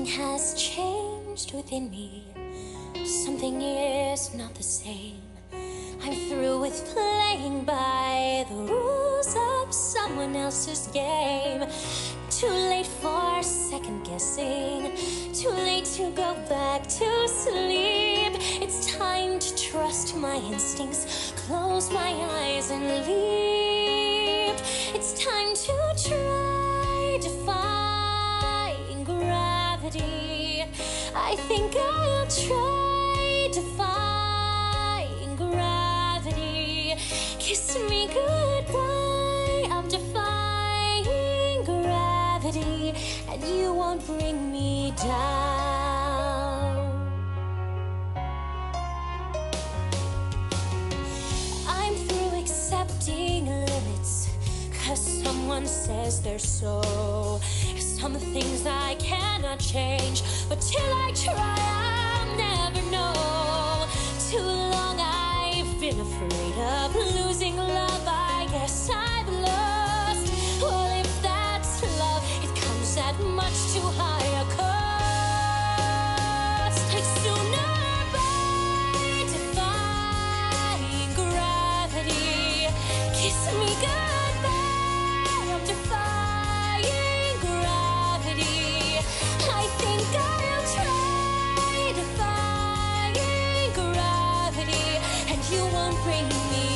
has changed within me. Something is not the same. I'm through with playing by the rules of someone else's game. Too late for second guessing. Too late to go back to sleep. It's time to trust my instincts. Close my eyes and leap. It's time to try defying gravity. I think I'll try defying gravity. Kiss me goodbye. I'm defying gravity, and you won't bring me down. I'm through accepting limits, 'cause someone says they're so. Some things I cannot change, but till I try, I'll never know. Too long I've been afraid of losing love. I guess I've lost. Well, if that's love, it comes at much too high a cost. I'd sooner by defying gravity. Kiss me goodbye. I'm defying gravity. I think I'll try defying gravity, and you won't bring me